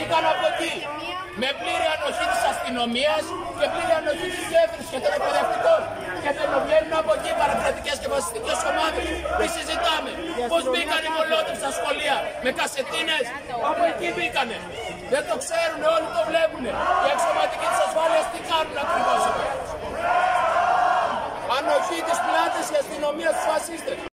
βγήκαν από εκεί με πλήρη ανοχή της αστυνομίας και πλήρη ανοχή της διεύθυνσης και των εκπαιδευτικών. Και βγαίνουν από εκεί παρακρατικές και φασιστικές ομάδες. Τι συζητάμε? Πώς μπήκαν οι μολότοφοι στα σχολεία? Με κασετίνες? Από εκεί μπήκανε. Δεν το ξέρουν, όλοι το βλέπουν. Οι αξιωματικοί της ασφάλειας τι κάνουν ακριβώς εδώ? Ανοχή της πλάτης η αστυνομία στους φασίστες.